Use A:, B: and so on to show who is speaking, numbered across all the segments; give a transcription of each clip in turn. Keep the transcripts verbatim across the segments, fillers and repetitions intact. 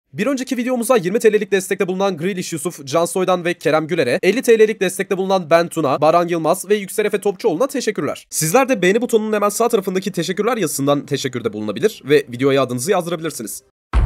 A: Bir önceki videomuzda yirmi T L'lik destekte bulunan Grealish Yusuf, Can Soydan ve Kerem Güler'e, elli T L'lik destekte bulunan Ben Tuna, Baran Yılmaz ve Yüksel Efe Topçuoğlu'na teşekkürler. Sizler de beğeni butonunun hemen sağ tarafındaki teşekkürler yazısından teşekkürde bulunabilir ve videoya adınızı yazdırabilirsiniz.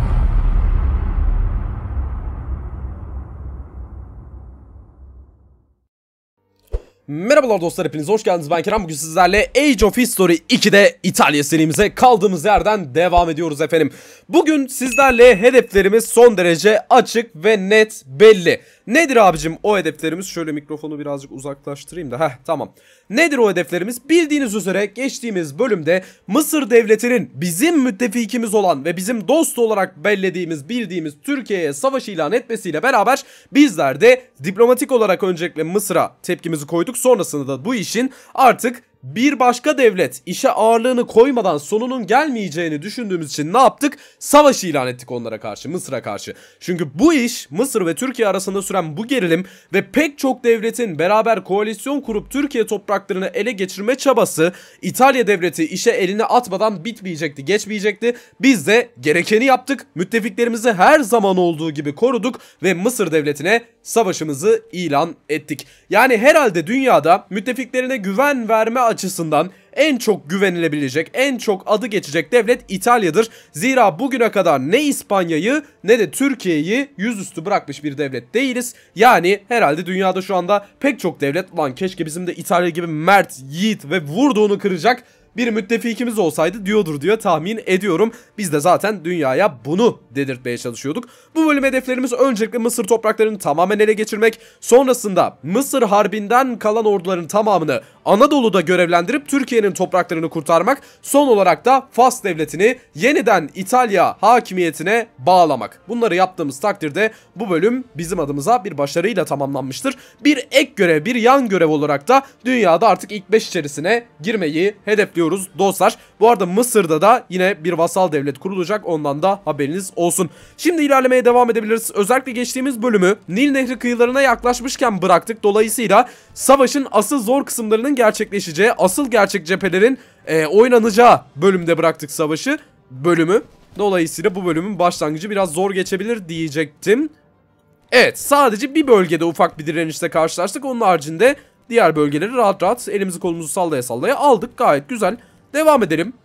A: Merhabalar dostlar, hepiniz hoş geldiniz. Ben Kerem. Bugün sizlerle Age of History iki'de İtalya serimize kaldığımız yerden devam ediyoruz efendim. Bugün sizlerle hedeflerimiz son derece açık ve net belli. Nedir abicim o hedeflerimiz? Şöyle mikrofonu birazcık uzaklaştırayım da. Heh, tamam. Nedir o hedeflerimiz? Bildiğiniz üzere geçtiğimiz bölümde Mısır devletinin bizim müttefikimiz olan ve bizim dost olarak bellediğimiz, bildiğimiz Türkiye'ye savaş ilan etmesiyle beraber bizler de diplomatik olarak öncelikle Mısır'a tepkimizi koyduk. Sonrasında da bu işin artık bir başka devlet işe ağırlığını koymadan sonunun gelmeyeceğini düşündüğümüz için ne yaptık? Savaş ilan ettik onlara karşı, Mısır'a karşı. Çünkü bu iş, Mısır ve Türkiye arasında süren bu gerilim ve pek çok devletin beraber koalisyon kurup Türkiye topraklarını ele geçirme çabası, İtalya devleti işe elini atmadan bitmeyecekti, geçmeyecekti. Biz de gerekeni yaptık. Müttefiklerimizi her zaman olduğu gibi koruduk ve Mısır devletine savaşımızı ilan ettik. Yani herhalde dünyada müttefiklerine güven verme açısından en çok güvenilebilecek, en çok adı geçecek devlet İtalya'dır. Zira bugüne kadar ne İspanya'yı ne de Türkiye'yi yüzüstü bırakmış bir devlet değiliz. Yani herhalde dünyada şu anda pek çok devlet, lan keşke bizim de İtalya gibi mert, yiğit ve vurduğunu kıracak bir müttefikimiz olsaydı diyordur diye tahmin ediyorum. Biz de zaten dünyaya bunu dedirtmeye çalışıyorduk. Bu bölüm hedeflerimiz öncelikle Mısır topraklarını tamamen ele geçirmek. Sonrasında Mısır Harbi'nden kalan orduların tamamını Anadolu'da görevlendirip Türkiye'nin topraklarını kurtarmak. Son olarak da Fas devletini yeniden İtalya hakimiyetine bağlamak. Bunları yaptığımız takdirde bu bölüm bizim adımıza bir başarıyla tamamlanmıştır. Bir ek görev, bir yan görev olarak da dünyada artık ilk beş içerisine girmeyi hedefliyoruz dostlar. Bu arada Mısır'da da yine bir vasal devlet kurulacak, ondan da haberiniz olsun. Şimdi ilerlemeye devam edebiliriz. Özellikle geçtiğimiz bölümü Nil Nehri kıyılarına yaklaşmışken bıraktık. Dolayısıyla savaşın asıl zor kısımlarının gerçekleşeceği, asıl gerçek cephelerin e, oynanacağı bölümde bıraktık savaşı, bölümü. Dolayısıyla bu bölümün başlangıcı biraz zor geçebilir diyecektim. Evet, sadece bir bölgede ufak bir direnişle karşılaştık. Onun haricinde diğer bölgeleri rahat rahat elimizi kolumuzu sallaya sallaya aldık. Gayet güzel. Devam edelim.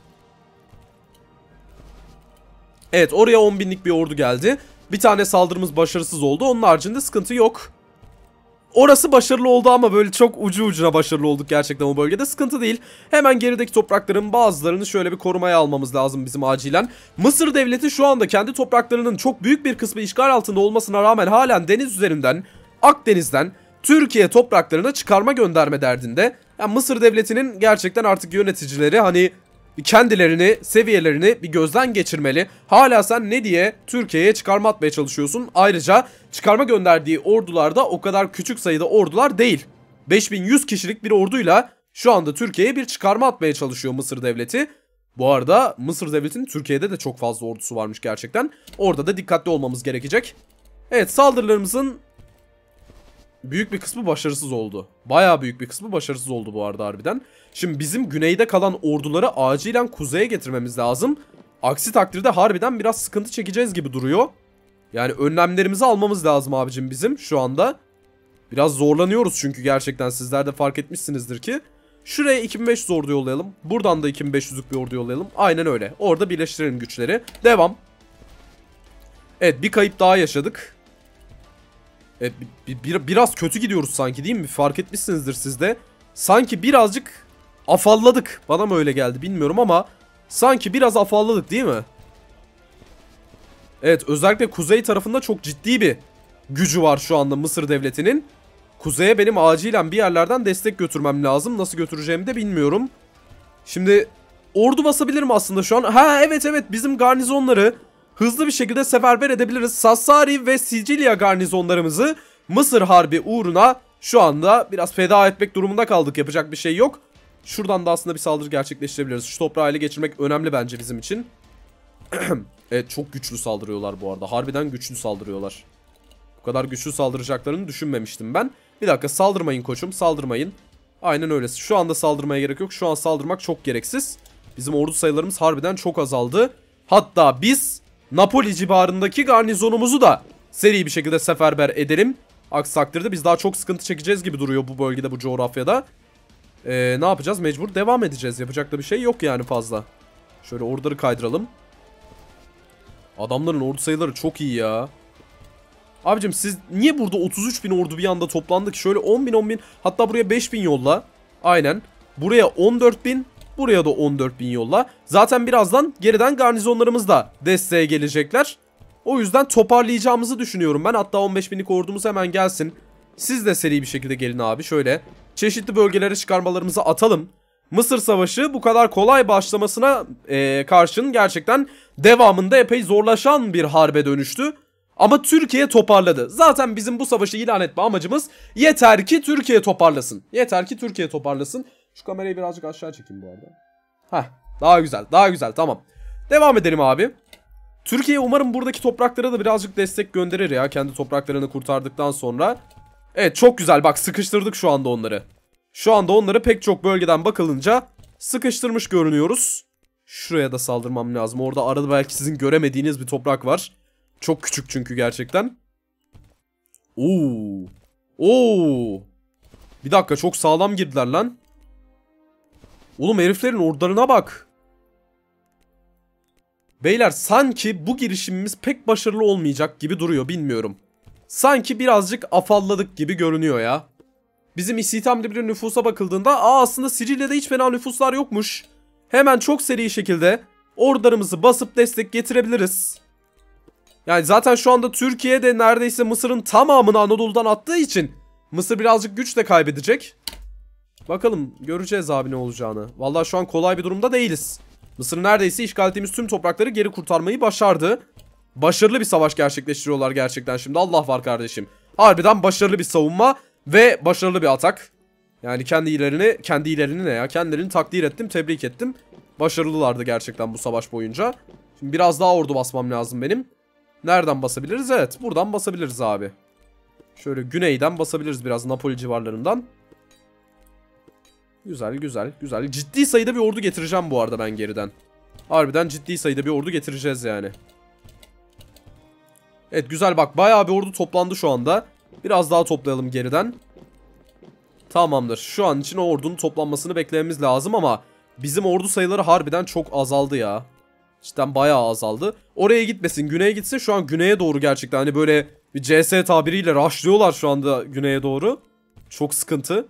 A: Evet, oraya on binlik bir ordu geldi. Bir tane saldırımız başarısız oldu. Onun haricinde sıkıntı yok. Orası başarılı oldu ama böyle çok ucu ucuna başarılı olduk gerçekten o bölgede. Sıkıntı değil. Hemen gerideki toprakların bazılarını şöyle bir korumaya almamız lazım bizim acilen. Mısır devleti şu anda kendi topraklarının çok büyük bir kısmı işgal altında olmasına rağmen halen deniz üzerinden, Akdeniz'den Türkiye topraklarına çıkarma gönderme derdinde. Yani Mısır devletinin gerçekten artık yöneticileri hani kendilerini, seviyelerini bir gözden geçirmeli. Hala sen ne diye Türkiye'ye çıkarma atmaya çalışıyorsun? Ayrıca çıkarma gönderdiği ordular da o kadar küçük sayıda ordular değil. beş bin yüz kişilik bir orduyla şu anda Türkiye'ye bir çıkarma atmaya çalışıyor Mısır devleti. Bu arada Mısır devletinin Türkiye'de de çok fazla ordusu varmış gerçekten. Orada da dikkatli olmamız gerekecek. Evet, saldırılarımızın büyük bir kısmı başarısız oldu. Bayağı büyük bir kısmı başarısız oldu bu arada harbiden. Şimdi bizim güneyde kalan orduları acilen kuzeye getirmemiz lazım. Aksi takdirde harbiden biraz sıkıntı çekeceğiz gibi duruyor. Yani önlemlerimizi almamız lazım abicim bizim şu anda. Biraz zorlanıyoruz çünkü gerçekten, sizler de fark etmişsinizdir ki. Şuraya iki bin beş yüz ordu yollayalım. Buradan da iki bin beş yüzlük bir ordu yollayalım. Aynen öyle. Orada birleştirelim güçleri. Devam. Evet, bir kayıp daha yaşadık. Evet, bir, bir, biraz kötü gidiyoruz sanki, değil mi? Fark etmişsinizdir siz de. Sanki birazcık afalladık. Bana mı öyle geldi bilmiyorum ama sanki biraz afalladık, değil mi? Evet, özellikle kuzey tarafında çok ciddi bir gücü var şu anda Mısır devletinin. Kuzeye benim acilen bir yerlerden destek götürmem lazım. Nasıl götüreceğimi de bilmiyorum. Şimdi ordu basabilirim aslında şu an. Ha evet evet, bizim garnizonları hızlı bir şekilde seferber edebiliriz. Sassari ve Sicilya garnizonlarımızı Mısır Harbi uğruna şu anda biraz feda etmek durumunda kaldık. Yapacak bir şey yok. Şuradan da aslında bir saldırı gerçekleştirebiliriz. Şu toprağı ele geçirmek önemli bence bizim için. Evet, çok güçlü saldırıyorlar bu arada. Harbiden güçlü saldırıyorlar. Bu kadar güçlü saldıracaklarını düşünmemiştim ben. Bir dakika, saldırmayın koçum, saldırmayın. Aynen öyle. Şu anda saldırmaya gerek yok. Şu an saldırmak çok gereksiz. Bizim ordu sayılarımız harbiden çok azaldı. Hatta biz Napoli civarındaki garnizonumuzu da seri bir şekilde seferber edelim. Aksi takdirde biz daha çok sıkıntı çekeceğiz gibi duruyor bu bölgede, bu coğrafyada. Ee, ne yapacağız? Mecbur devam edeceğiz. Yapacak da bir şey yok yani fazla. Şöyle orduları kaydıralım. Adamların ordu sayıları çok iyi ya. Abicim siz niye burada otuz üç bin ordu bir anda toplandık? Şöyle on bin on bin, hatta buraya beş bin yolla. Aynen. Buraya on dört bin, buraya da on dört bin yolla. Zaten birazdan geriden garnizonlarımız da desteğe gelecekler. O yüzden toparlayacağımızı düşünüyorum ben. Hatta on beş binlik ordumuz hemen gelsin. Siz de seri bir şekilde gelin abi. Şöyle çeşitli bölgelere çıkarmalarımızı atalım. Mısır Savaşı bu kadar kolay başlamasına e, karşın gerçekten devamında epey zorlaşan bir harbe dönüştü. Ama Türkiye toparladı. Zaten bizim bu savaşı ilan etme amacımız yeter ki Türkiye toparlasın. Yeter ki Türkiye toparlasın. Şu kamerayı birazcık aşağı çekeyim bu arada. Heh, daha güzel, daha güzel, tamam. Devam edelim abi. Türkiye umarım buradaki topraklara da birazcık destek gönderir ya, kendi topraklarını kurtardıktan sonra. Evet, çok güzel, bak sıkıştırdık şu anda onları. Şu anda onları pek çok bölgeden bakılınca sıkıştırmış görünüyoruz. Şuraya da saldırmam lazım. Orada arada belki sizin göremediğiniz bir toprak var. Çok küçük çünkü gerçekten. Oo. Oo. Bir dakika, çok sağlam girdiler lan. Oğlum heriflerin ordularına bak. Beyler sanki bu girişimimiz pek başarılı olmayacak gibi duruyor, bilmiyorum. Sanki birazcık afalladık gibi görünüyor ya. Bizim istihdamlı bir nüfusa bakıldığında aa aslında Sicilya'da hiç fena nüfuslar yokmuş. Hemen çok seri şekilde ordularımızı basıp destek getirebiliriz. Yani zaten şu anda Türkiye de neredeyse Mısır'ın tamamını Anadolu'dan attığı için Mısır birazcık güç de kaybedecek. Bakalım, göreceğiz abi ne olacağını. Vallahi şu an kolay bir durumda değiliz. Mısır neredeyse işgal ettiğimiz tüm toprakları geri kurtarmayı başardı. Başarılı bir savaş gerçekleştiriyorlar gerçekten şimdi. Allah var kardeşim. Harbiden başarılı bir savunma ve başarılı bir atak. Yani kendilerini, kendilerini ne ya? Kendilerini takdir ettim, tebrik ettim. Başarılılardı gerçekten bu savaş boyunca. Şimdi biraz daha ordu basmam lazım benim. Nereden basabiliriz? Evet, buradan basabiliriz abi. Şöyle güneyden basabiliriz biraz, Napoli civarlarından. Güzel güzel güzel. Ciddi sayıda bir ordu getireceğim bu arada ben geriden. Harbiden ciddi sayıda bir ordu getireceğiz yani. Evet güzel, bak bayağı bir ordu toplandı şu anda. Biraz daha toplayalım geriden. Tamamdır. Şu an için o ordunun toplanmasını beklememiz lazım ama bizim ordu sayıları harbiden çok azaldı ya. Cidden bayağı azaldı. Oraya gitmesin, güneye gitsin. Şu an güneye doğru gerçekten hani böyle bir C S tabiriyle rushlıyorlar şu anda güneye doğru. Çok sıkıntı.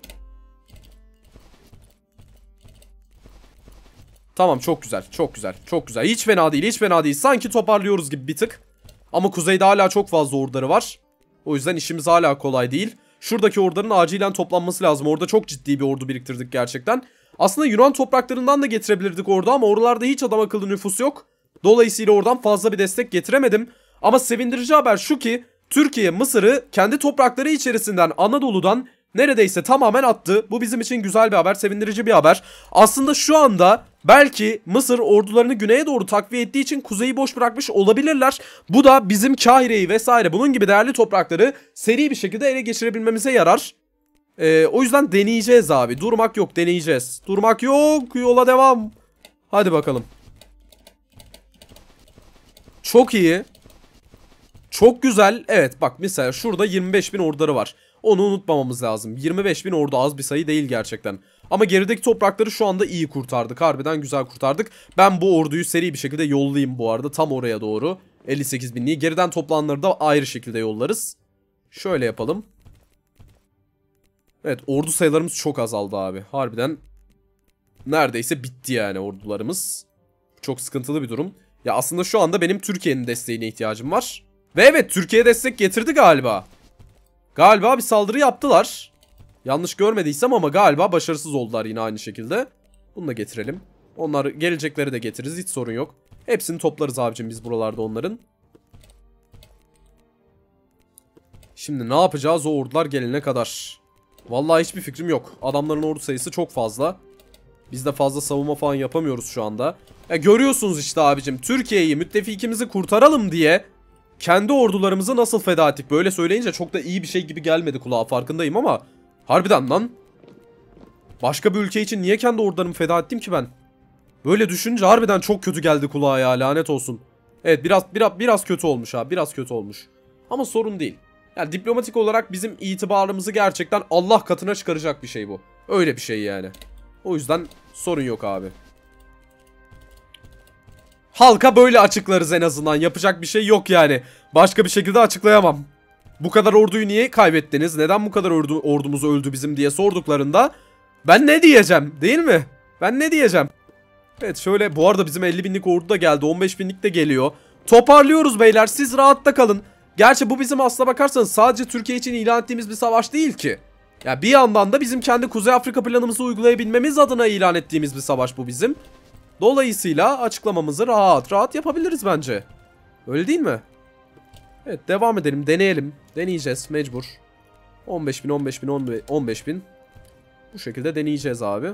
A: Tamam, çok güzel, çok güzel, çok güzel. Hiç fena değil, hiç fena değil. Sanki toparlıyoruz gibi bir tık. Ama kuzeyde hala çok fazla orduları var. O yüzden işimiz hala kolay değil. Şuradaki orduların acilen toplanması lazım. Orada çok ciddi bir ordu biriktirdik gerçekten. Aslında Yunan topraklarından da getirebilirdik orada ama oralarda hiç adam akıllı nüfus yok. Dolayısıyla oradan fazla bir destek getiremedim. Ama sevindirici haber şu ki Türkiye Mısır'ı kendi toprakları içerisinden, Anadolu'dan neredeyse tamamen attı. Bu bizim için güzel bir haber, sevindirici bir haber. Aslında şu anda belki Mısır ordularını güneye doğru takviye ettiği için kuzeyi boş bırakmış olabilirler. Bu da bizim Kahire'yi vesaire bunun gibi değerli toprakları seri bir şekilde ele geçirebilmemize yarar. Ee, o yüzden deneyeceğiz abi. Durmak yok, deneyeceğiz. Durmak yok, yola devam. Hadi bakalım. Çok iyi. Çok güzel. Evet bak mesela şurada yirmi beş bin orduları var. Onu unutmamamız lazım. yirmi beş bin ordu az bir sayı değil gerçekten. Ama gerideki toprakları şu anda iyi kurtardık. Harbiden güzel kurtardık. Ben bu orduyu seri bir şekilde yollayayım bu arada. Tam oraya doğru. elli sekiz binliği. Geriden toplananları da ayrı şekilde yollarız. Şöyle yapalım. Evet, ordu sayılarımız çok azaldı abi. Harbiden neredeyse bitti yani ordularımız. Çok sıkıntılı bir durum. Ya aslında şu anda benim Türkiye'nin desteğine ihtiyacım var. Ve evet, Türkiye destek getirdi galiba. Galiba bir saldırı yaptılar. Yanlış görmediysem ama galiba başarısız oldular yine aynı şekilde. Bunu da getirelim. Onlar gelecekleri de getiririz, hiç sorun yok. Hepsini toplarız abicim biz buralarda onların. Şimdi ne yapacağız o ordular gelene kadar? Vallahi hiçbir fikrim yok. Adamların ordu sayısı çok fazla. Biz de fazla savunma falan yapamıyoruz şu anda. Ya görüyorsunuz işte abicim, Türkiye'yi, müttefikimizi kurtaralım diye kendi ordularımızı nasıl feda ettik. Böyle söyleyince çok da iyi bir şey gibi gelmedi kulağa, farkındayım ama harbiden lan. Başka bir ülke için niye kendi ordularımı feda ettim ki ben? Böyle düşününce harbiden çok kötü geldi kulağa ya, lanet olsun. Evet biraz biraz biraz kötü olmuş abi. Biraz kötü olmuş. Ama sorun değil. Yani diplomatik olarak bizim itibarımızı gerçekten Allah katına çıkaracak bir şey bu. Öyle bir şey yani. O yüzden sorun yok abi. Halka böyle açıklarız en azından. Yapacak bir şey yok yani. Başka bir şekilde açıklayamam. Bu kadar orduyu niye kaybettiniz? Neden bu kadar ordu, ordumuz öldü bizim diye sorduklarında ben ne diyeceğim, değil mi? Ben ne diyeceğim? Evet şöyle, bu arada bizim elli binlik ordu da geldi. on beş binlik de geliyor. Toparlıyoruz beyler, siz rahatta kalın. Gerçi bu bizim aslına bakarsanız sadece Türkiye için ilan ettiğimiz bir savaş değil ki. Ya bir yandan da bizim kendi Kuzey Afrika planımızı uygulayabilmemiz adına ilan ettiğimiz bir savaş bu bizim. Dolayısıyla açıklamamızı rahat rahat yapabiliriz bence. Öyle değil mi? Evet devam edelim, deneyelim. Deneyeceğiz mecbur. on beş bin on beş bin on beş bin. Bu şekilde deneyeceğiz abi.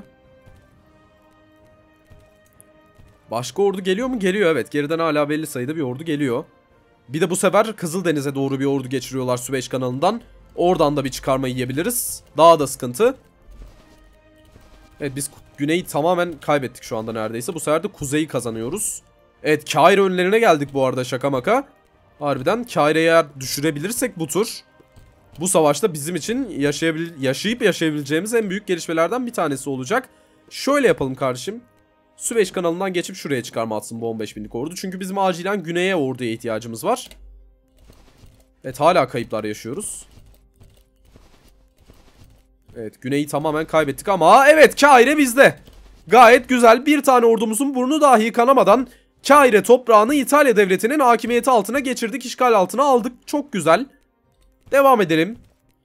A: Başka ordu geliyor mu? Geliyor evet. Geriden hala belli sayıda bir ordu geliyor. Bir de bu sefer Kızıldeniz'e doğru bir ordu geçiriyorlar Süveyş kanalından. Oradan da bir çıkarma yiyebiliriz. Daha da sıkıntı. Evet biz güneyi tamamen kaybettik şu anda neredeyse. Bu sefer de kuzeyi kazanıyoruz. Evet Kaire önlerine geldik bu arada, şaka maka. Harbiden Kaire'yi eğer düşürebilirsek bu tur, bu savaşta bizim için yaşayabil yaşayıp yaşayabileceğimiz en büyük gelişmelerden bir tanesi olacak. Şöyle yapalım kardeşim. Süveyş kanalından geçip şuraya çıkarma atsın bu on beş binlik ordu. Çünkü bizim acilen güneye orduya ihtiyacımız var. Evet hala kayıplar yaşıyoruz. Evet güneyi tamamen kaybettik ama evet Kaire bizde. Gayet güzel, bir tane ordumuzun burnu dahi kanamadan Kaire toprağını İtalya devletinin hakimiyeti altına geçirdik, işgal altına aldık. Çok güzel. Devam edelim.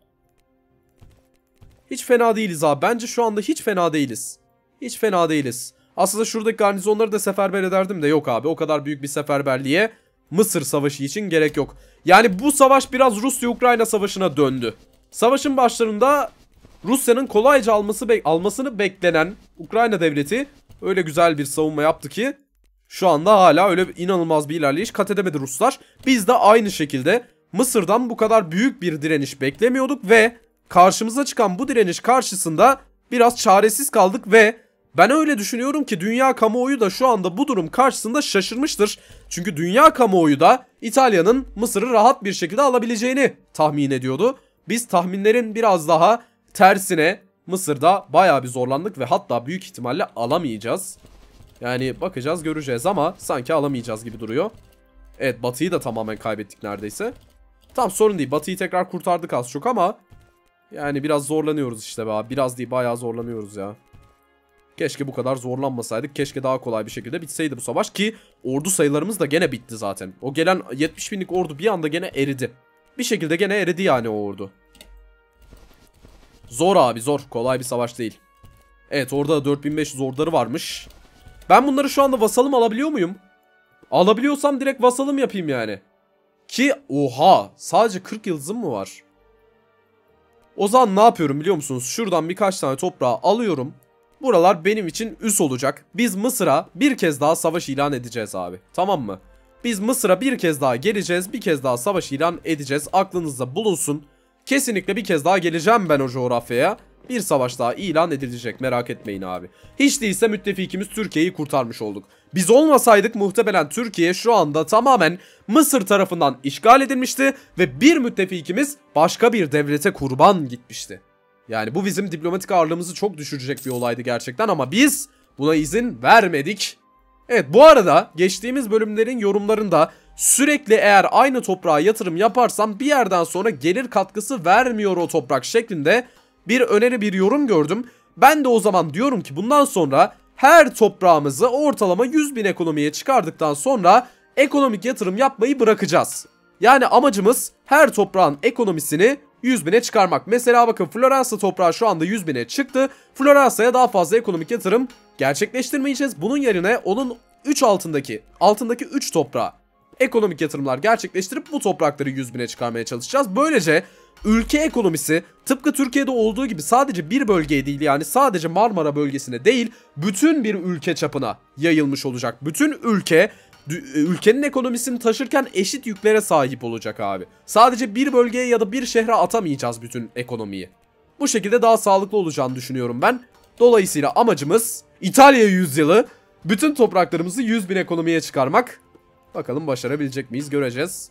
A: Hiç fena değiliz abi. Bence şu anda hiç fena değiliz. Hiç fena değiliz. Aslında şuradaki garnizonları da seferber ederdim de yok abi. O kadar büyük bir seferberliğe Mısır savaşı için gerek yok. Yani bu savaş biraz Rusya-Ukrayna savaşına döndü. Savaşın başlarında Rusya'nın kolayca alması be almasını beklenen Ukrayna devleti öyle güzel bir savunma yaptı ki şu anda hala öyle inanılmaz bir ilerleyiş kat edemedi Ruslar. Biz de aynı şekilde Mısır'dan bu kadar büyük bir direniş beklemiyorduk ve karşımıza çıkan bu direniş karşısında biraz çaresiz kaldık ve ben öyle düşünüyorum ki dünya kamuoyu da şu anda bu durum karşısında şaşırmıştır. Çünkü dünya kamuoyu da İtalya'nın Mısır'ı rahat bir şekilde alabileceğini tahmin ediyordu. Biz tahminlerin biraz daha tersine Mısır'da bayağı bir zorlandık ve hatta büyük ihtimalle alamayacağız. Yani bakacağız göreceğiz ama sanki alamayacağız gibi duruyor. Evet Batı'yı da tamamen kaybettik neredeyse. Tam sorun değil, Batı'yı tekrar kurtardık az çok ama yani biraz zorlanıyoruz işte be abi. Biraz değil bayağı zorlanıyoruz ya. Keşke bu kadar zorlanmasaydık. Keşke daha kolay bir şekilde bitseydi bu savaş ki ordu sayılarımız da gene bitti zaten. O gelen yetmiş binlik ordu bir anda gene eridi. Bir şekilde gene eridi yani o ordu. Zor abi zor. Kolay bir savaş değil. Evet orada da dört bin beş yüz orduları varmış. Ben bunları şu anda vasalım alabiliyor muyum? Alabiliyorsam direkt vasalım yapayım yani. Ki oha sadece kırk yıldızım mı var? O zaman ne yapıyorum biliyor musunuz? Şuradan birkaç tane toprağı alıyorum. Buralar benim için üs olacak. Biz Mısır'a bir kez daha savaş ilan edeceğiz abi. Tamam mı? Biz Mısır'a bir kez daha geleceğiz. Bir kez daha savaş ilan edeceğiz. Aklınızda bulunsun. Kesinlikle bir kez daha geleceğim ben o coğrafyaya. Bir savaş daha ilan edilecek, merak etmeyin abi. Hiç değilse müttefikimiz Türkiye'yi kurtarmış olduk. Biz olmasaydık muhtemelen Türkiye şu anda tamamen Mısır tarafından işgal edilmişti. Ve bir müttefikimiz başka bir devlete kurban gitmişti. Yani bu bizim diplomatik ağırlığımızı çok düşürecek bir olaydı gerçekten ama biz buna izin vermedik. Evet bu arada geçtiğimiz bölümlerin yorumlarında sürekli eğer aynı toprağa yatırım yaparsam bir yerden sonra gelir katkısı vermiyor o toprak şeklinde bir öneri, bir yorum gördüm. Ben de o zaman diyorum ki bundan sonra her toprağımızı ortalama yüz bin ekonomiye çıkardıktan sonra ekonomik yatırım yapmayı bırakacağız. Yani amacımız her toprağın ekonomisini yüz bine çıkarmak. Mesela bakın Floransa toprağı şu anda yüz bine çıktı. Floransa'ya daha fazla ekonomik yatırım gerçekleştirmeyeceğiz. Bunun yerine onun üç altındaki, altındaki üç toprağa ekonomik yatırımlar gerçekleştirip bu toprakları yüz bine çıkarmaya çalışacağız. Böylece ülke ekonomisi tıpkı Türkiye'de olduğu gibi sadece bir bölgeye değil, yani sadece Marmara bölgesine değil bütün bir ülke çapına yayılmış olacak. Bütün ülke ülkenin ekonomisini taşırken eşit yüklere sahip olacak abi. Sadece bir bölgeye ya da bir şehre atamayacağız bütün ekonomiyi. Bu şekilde daha sağlıklı olacağını düşünüyorum ben. Dolayısıyla amacımız İtalya yüzyılı bütün topraklarımızı yüz bin ekonomiye çıkarmak. Bakalım başarabilecek miyiz, göreceğiz.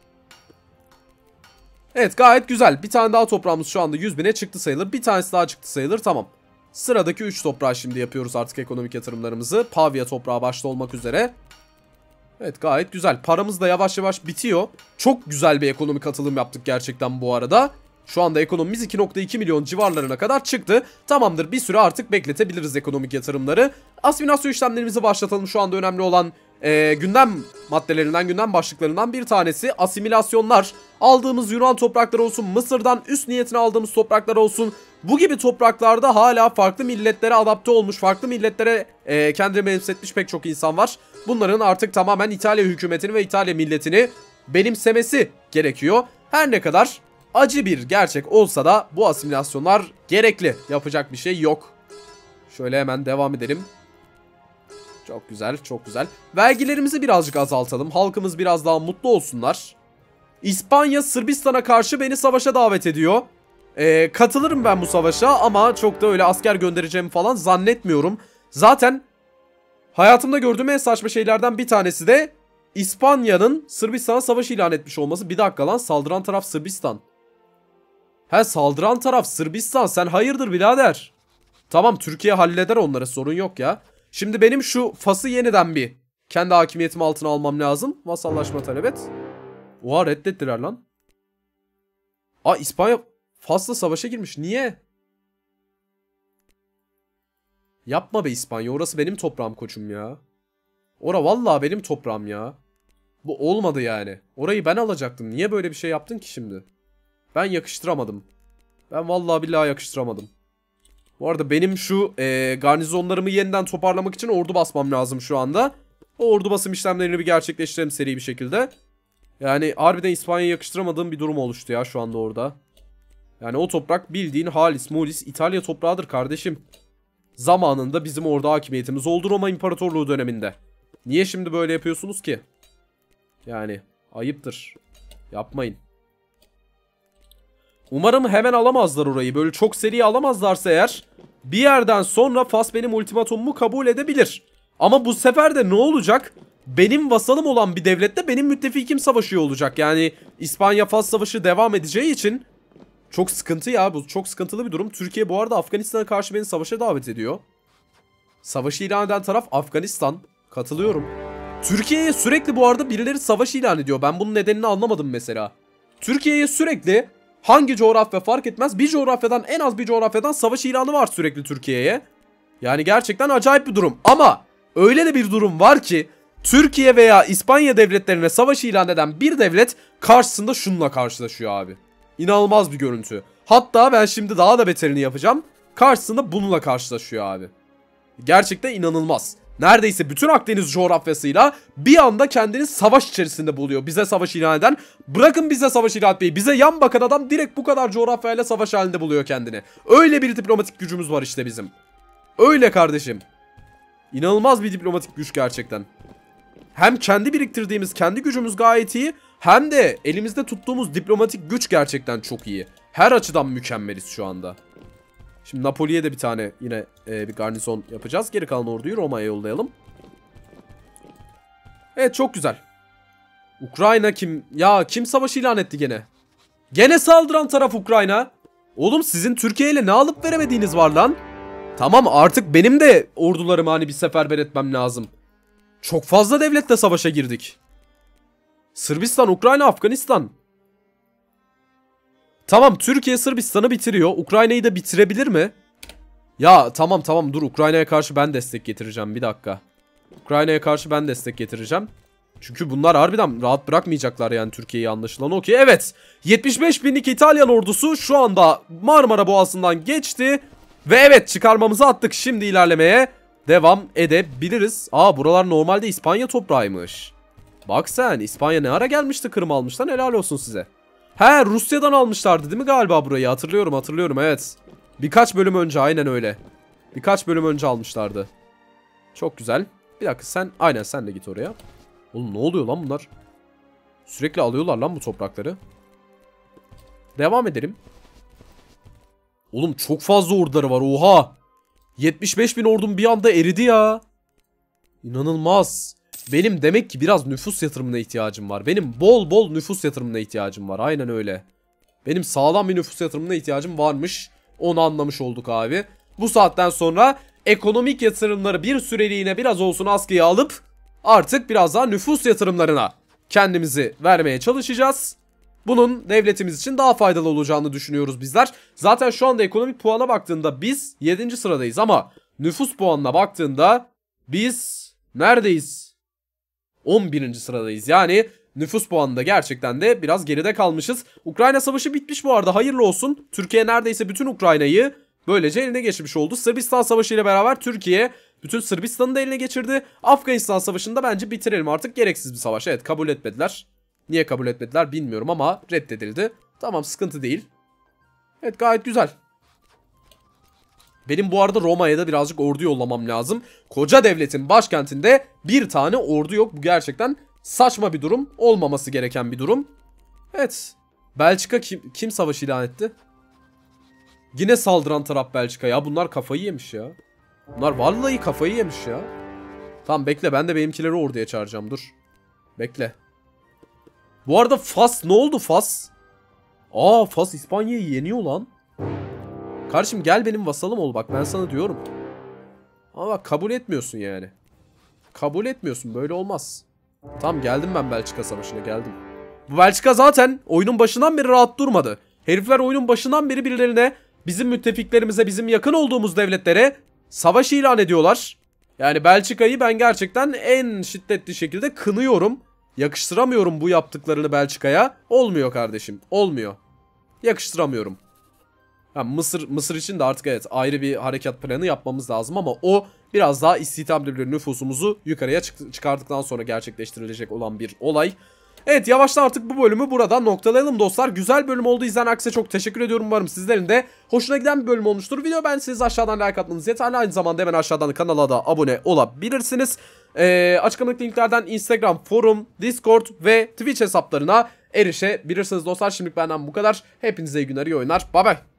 A: Evet, gayet güzel. Bir tane daha toprağımız şu anda yüz bine çıktı sayılır. Bir tanesi daha çıktı sayılır, tamam. Sıradaki üç toprağı şimdi yapıyoruz artık ekonomik yatırımlarımızı. Pavia toprağı başta olmak üzere. Evet, gayet güzel. Paramız da yavaş yavaş bitiyor. Çok güzel bir ekonomik atılım yaptık gerçekten bu arada. Şu anda ekonomimiz iki nokta iki milyon civarlarına kadar çıktı. Tamamdır, bir süre artık bekletebiliriz ekonomik yatırımları. Asimilasyon işlemlerimizi başlatalım. Şu anda önemli olan e, gündem maddelerinden, gündem başlıklarından bir tanesi asimilasyonlar. Aldığımız Yunan toprakları olsun, Mısır'dan üst niyetine aldığımız topraklar olsun. Bu gibi topraklarda hala farklı milletlere adapte olmuş, farklı milletlere e, kendini benimsetmiş pek çok insan var. Bunların artık tamamen İtalya hükümetini ve İtalya milletini benimsemesi gerekiyor. Her ne kadar acı bir gerçek olsa da bu asimilasyonlar gerekli. Yapacak bir şey yok. Şöyle hemen devam edelim. Çok güzel, çok güzel. Vergilerimizi birazcık azaltalım. Halkımız biraz daha mutlu olsunlar. İspanya Sırbistan'a karşı beni savaşa davet ediyor. Ee, katılırım ben bu savaşa ama çok da öyle asker göndereceğimi falan zannetmiyorum. Zaten hayatımda gördüğüm en saçma şeylerden bir tanesi de İspanya'nın Sırbistan'a savaş ilan etmiş olması. Bir dakika lan, saldıran taraf Sırbistan. He, saldıran taraf Sırbistan, sen hayırdır birader. Tamam, Türkiye halleder onlara, sorun yok ya. Şimdi benim şu Fas'ı yeniden bir kendi hakimiyetim altına almam lazım. Vasallaşma talep et. Oha, reddettiler lan. Aa, İspanya Fas'la savaşa girmiş. Niye? Yapma be İspanya, orası benim toprağım koçum ya. Ora vallahi benim toprağım ya. Bu olmadı yani. Orayı ben alacaktım. Niye böyle bir şey yaptın ki şimdi? Ben yakıştıramadım. Ben vallahi billahi yakıştıramadım. Bu arada benim şu e, garnizonlarımı yeniden toparlamak için ordu basmam lazım şu anda. O ordu basım işlemlerini bir gerçekleştirelim seri bir şekilde. Yani harbiden İspanya'ya yakıştıramadığım bir durum oluştu ya şu anda orada. Yani o toprak bildiğin halis mulis İtalya toprağıdır kardeşim. Zamanında bizim orada hakimiyetimiz oldu Roma İmparatorluğu döneminde. Niye şimdi böyle yapıyorsunuz ki? Yani ayıptır. Yapmayın. Umarım hemen alamazlar orayı. Böyle çok seri alamazlarsa eğer bir yerden sonra Fas benim ultimatumumu kabul edebilir. Ama bu sefer de ne olacak? Benim vasalım olan bir devlette benim müttefikim savaşıyor olacak. Yani İspanya-Fas savaşı devam edeceği için çok sıkıntı ya. Bu çok sıkıntılı bir durum. Türkiye bu arada Afganistan'a karşı beni savaşa davet ediyor. Savaşı ilan eden taraf Afganistan. Katılıyorum. Türkiye'ye sürekli bu arada birileri savaş ilan ediyor. Ben bunun nedenini anlamadım mesela. Türkiye'ye sürekli hangi coğrafya fark etmez, bir coğrafyadan, en az bir coğrafyadan savaş ilanı var sürekli Türkiye'ye. Yani gerçekten acayip bir durum. Ama öyle de bir durum var ki Türkiye veya İspanya devletlerine savaş ilan eden bir devlet karşısında şununla karşılaşıyor abi. İnanılmaz bir görüntü. Hatta ben şimdi daha da beterini yapacağım. Karşısında bununla karşılaşıyor abi. Gerçekten inanılmaz. Neredeyse bütün Akdeniz coğrafyasıyla bir anda kendini savaş içerisinde buluyor. Bize savaş ilan eden, bırakın bize savaş ilan etmeyi, bize yan bakan adam direkt bu kadar coğrafyayla savaş halinde buluyor kendini. Öyle bir diplomatik gücümüz var işte bizim. Öyle kardeşim. İnanılmaz bir diplomatik güç gerçekten. Hem kendi biriktirdiğimiz kendi gücümüz gayet iyi, hem de elimizde tuttuğumuz diplomatik güç gerçekten çok iyi. Her açıdan mükemmeliz şu anda. Şimdi Napoli'ye de bir tane yine e, bir garnizon yapacağız. Geri kalan orduyu Roma'ya yollayalım. Evet, çok güzel. Ukrayna kim? Ya kim savaş ilan etti gene? Gene saldıran taraf Ukrayna. Oğlum sizin Türkiye ile ne alıp veremediğiniz var lan? Tamam, artık benim de ordularımı hani bir seferber etmem lazım. Çok fazla devletle savaşa girdik. Sırbistan, Ukrayna, Afganistan. Tamam, Türkiye Sırbistan'ı bitiriyor. Ukrayna'yı da bitirebilir mi? Ya tamam tamam dur, Ukrayna'ya karşı ben destek getireceğim, bir dakika. Ukrayna'ya karşı ben destek getireceğim. Çünkü bunlar harbiden rahat bırakmayacaklar yani Türkiye'yi, anlaşılan o ki. Evet, yetmiş beş binlik İtalyan ordusu şu anda Marmara Boğazı'ndan geçti. Ve evet, çıkarmamızı attık, şimdi ilerlemeye devam edebiliriz. Aa, buralar normalde İspanya toprağıymış. Bak sen, İspanya ne ara gelmişti Kırım almışlar, helal olsun size. He, Rusya'dan almışlardı değil mi galiba burayı? Hatırlıyorum hatırlıyorum evet. Birkaç bölüm önce, aynen öyle. Birkaç bölüm önce almışlardı. Çok güzel. Bir dakika, sen aynen sen de git oraya. Oğlum ne oluyor lan bunlar? Sürekli alıyorlar lan bu toprakları. Devam edelim. Oğlum çok fazla orduları var, oha. yetmiş beş bin ordum bir anda eridi ya. İnanılmaz. Benim demek ki biraz nüfus yatırımına ihtiyacım var. Benim bol bol nüfus yatırımına ihtiyacım var. Aynen öyle. Benim sağlam bir nüfus yatırımına ihtiyacım varmış. Onu anlamış olduk abi. Bu saatten sonra ekonomik yatırımları bir süreliğine biraz olsun askıya alıp artık biraz daha nüfus yatırımlarına kendimizi vermeye çalışacağız. Bunun devletimiz için daha faydalı olacağını düşünüyoruz bizler. Zaten şu anda ekonomik puana baktığında biz yedinci sıradayız ama nüfus puanına baktığında biz neredeyiz? on birinci sıradayız. Yani nüfus puanında gerçekten de biraz geride kalmışız. Ukrayna savaşı bitmiş bu arada, hayırlı olsun. Türkiye neredeyse bütün Ukrayna'yı böylece eline geçirmiş oldu. Sırbistan savaşı ile beraber Türkiye bütün Sırbistan'ı da eline geçirdi. Afganistan savaşında bence bitirelim artık, gereksiz bir savaş. Evet, kabul etmediler. Niye kabul etmediler bilmiyorum ama reddedildi. Tamam, sıkıntı değil. Evet, gayet güzel. Benim bu arada Roma'ya da birazcık ordu yollamam lazım. Koca devletin başkentinde bir tane ordu yok. Bu gerçekten saçma bir durum. Olmaması gereken bir durum. Evet. Belçika kim, kim savaş ilan etti? Yine saldıran taraf Belçika ya. Bunlar kafayı yemiş ya. Bunlar vallahi kafayı yemiş ya. Tamam bekle, ben de benimkileri orduya çağıracağım, dur. Bekle. Bu arada Fas ne oldu Fas? Aa, Fas İspanya'yı yeniyor lan. Kardeşim gel benim vasalım ol, bak ben sana diyorum. Ama bak kabul etmiyorsun yani. Kabul etmiyorsun, böyle olmaz. Tamam, geldim ben Belçika savaşına, geldim. Bu Belçika zaten oyunun başından beri rahat durmadı. Herifler oyunun başından beri birilerine, bizim müttefiklerimize, bizim yakın olduğumuz devletlere savaş ilan ediyorlar. Yani Belçika'yı ben gerçekten en şiddetli şekilde kınıyorum. Yakıştıramıyorum bu yaptıklarını Belçika'ya. Olmuyor kardeşim, olmuyor. Yakıştıramıyorum. Ha, Mısır Mısır için de artık evet ayrı bir harekat planı yapmamız lazım ama o biraz daha istihdam bir nüfusumuzu yukarıya çık çıkardıktan sonra gerçekleştirilecek olan bir olay. Evet, yavaştan artık bu bölümü burada noktalayalım dostlar. Güzel bölüm oldu. İzleyen herkese çok teşekkür ediyorum. Umarım sizlerin de hoşuna giden bir bölüm olmuştur. Video beğendiyseniz aşağıdan like atmanız yeterli. Aynı zamanda hemen aşağıdan kanala da abone olabilirsiniz. Ee, açıklamadaki linklerden Instagram, forum, Discord ve Twitch hesaplarına erişebilirsiniz dostlar. Şimdilik benden bu kadar. Hepinize iyi günler, iyi oyunlar. Bye bye.